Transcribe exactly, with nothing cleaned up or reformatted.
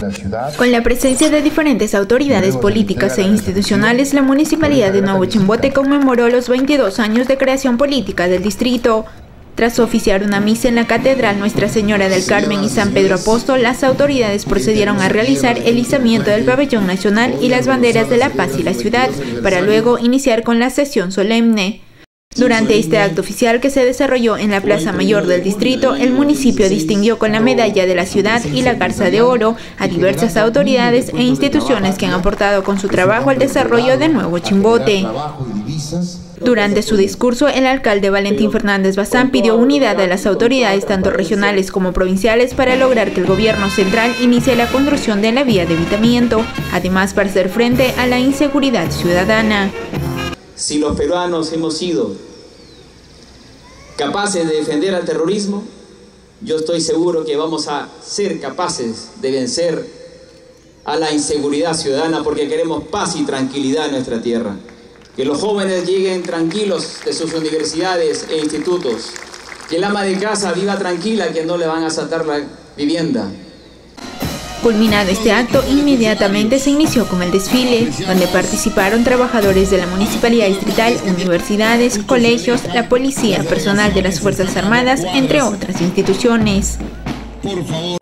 la ciudad. Con la presencia de diferentes autoridades políticas e institucionales, la Municipalidad de Nuevo Chimbote conmemoró los veintidós años de creación política del distrito. Tras oficiar una misa en la Catedral Nuestra Señora del Carmen y San Pedro Apóstol, las autoridades procedieron a realizar el izamiento del pabellón nacional y las banderas de la paz y la ciudad, para luego iniciar con la sesión solemne. Durante este acto oficial que se desarrolló en la Plaza Mayor del distrito, el municipio distinguió con la Medalla de la Ciudad y la Garza de Oro a diversas autoridades e instituciones que han aportado con su trabajo al desarrollo de Nuevo Chimbote. Durante su discurso, el alcalde Valentín Fernández Bazán pidió unidad a las autoridades tanto regionales como provinciales para lograr que el gobierno central inicie la construcción de la vía de evitamiento, además para hacer frente a la inseguridad ciudadana. Si los peruanos hemos sido capaces de defender al terrorismo, yo estoy seguro que vamos a ser capaces de vencer a la inseguridad ciudadana, porque queremos paz y tranquilidad en nuestra tierra. Que los jóvenes lleguen tranquilos de sus universidades e institutos. Que el ama de casa viva tranquila, que no le van a asaltar la vivienda. Culminado este acto, inmediatamente se inició con el desfile, donde participaron trabajadores de la Municipalidad Distrital, universidades, colegios, la policía, personal de las Fuerzas Armadas, entre otras instituciones. Por favor.